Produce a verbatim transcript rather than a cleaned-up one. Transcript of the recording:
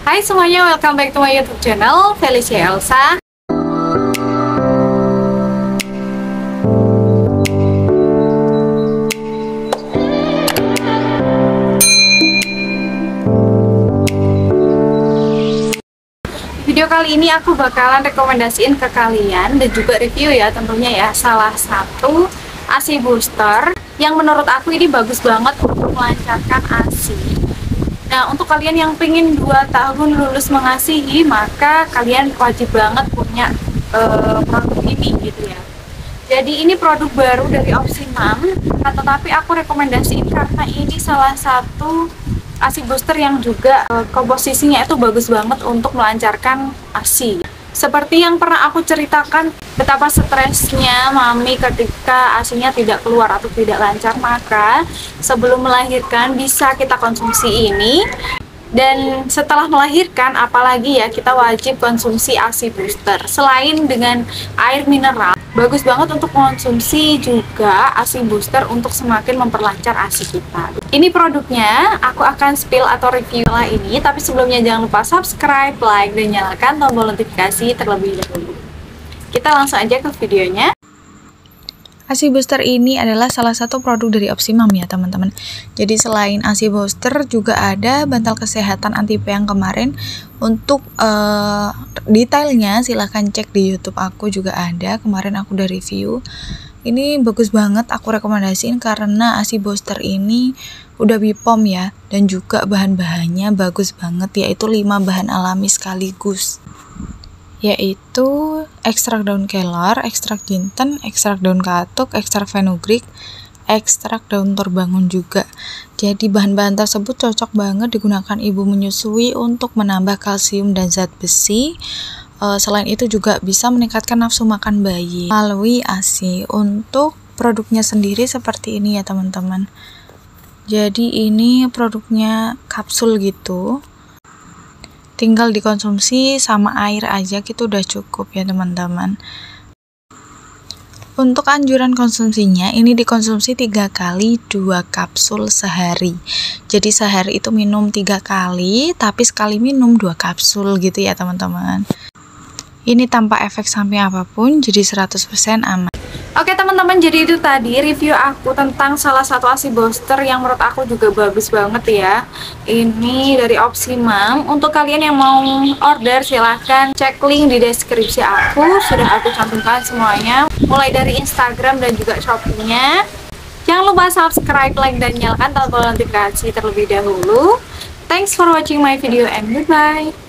Hai semuanya, welcome back to my YouTube channel Felicia Elsa. Video kali ini aku bakalan rekomendasiin ke kalian dan juga review ya tentunya ya salah satu A S I booster yang menurut aku ini bagus banget untuk melancarkan A S I. Nah, untuk kalian yang pengen dua tahun lulus mengasihi, maka kalian wajib banget punya uh, produk ini gitu ya. Jadi ini produk baru dari Opsimum, nah, tetapi aku rekomendasiin karena ini salah satu A S I booster yang juga uh, komposisinya itu bagus banget untuk melancarkan A S I. Seperti yang pernah aku ceritakan betapa stresnya mami ketika A S I-nya tidak keluar atau tidak lancar, maka sebelum melahirkan bisa kita konsumsi ini. Dan setelah melahirkan, apalagi ya, kita wajib konsumsi A S I booster. Selain dengan air mineral, bagus banget untuk konsumsi juga A S I booster untuk semakin memperlancar A S I kita. Ini produknya, aku akan spill atau review lah ini. Tapi sebelumnya jangan lupa subscribe, like, dan nyalakan tombol notifikasi terlebih dahulu. Kita langsung aja ke videonya. A S I booster ini adalah salah satu produk dari Opsimum ya teman-teman. Jadi selain A S I booster juga ada bantal kesehatan anti P yang kemarin. Untuk uh, detailnya silahkan cek di YouTube aku juga ada. Kemarin aku udah review. Ini bagus banget, aku rekomendasiin karena A S I booster ini udah B P O M ya, dan juga bahan-bahannya bagus banget, yaitu lima bahan alami sekaligus, yaitu ekstrak daun kelor, ekstrak jinten, ekstrak daun katuk, ekstrak fenugreek, ekstrak daun torbangun juga. Jadi bahan-bahan tersebut cocok banget digunakan ibu menyusui untuk menambah kalsium dan zat besi. E, selain itu juga bisa meningkatkan nafsu makan bayi melalui A S I. Untuk produknya sendiri seperti ini ya teman-teman. Jadi ini produknya kapsul gitu. Tinggal dikonsumsi sama air aja gitu udah cukup ya teman-teman. Untuk anjuran konsumsinya ini dikonsumsi tiga kali dua kapsul sehari. Jadi sehari itu minum tiga kali, tapi sekali minum dua kapsul gitu ya teman-teman. Ini tanpa efek samping apapun, jadi seratus persen aman. Oke teman-teman, jadi itu tadi review aku tentang salah satu A S I booster yang menurut aku juga bagus banget ya. Ini dari Opsimum. Untuk kalian yang mau order silahkan cek link di deskripsi aku. Sudah aku cantumkan semuanya, mulai dari Instagram dan juga Shopee-nya. Jangan lupa subscribe, like, dan nyalakan tombol notifikasi terlebih dahulu. Thanks for watching my video and goodbye.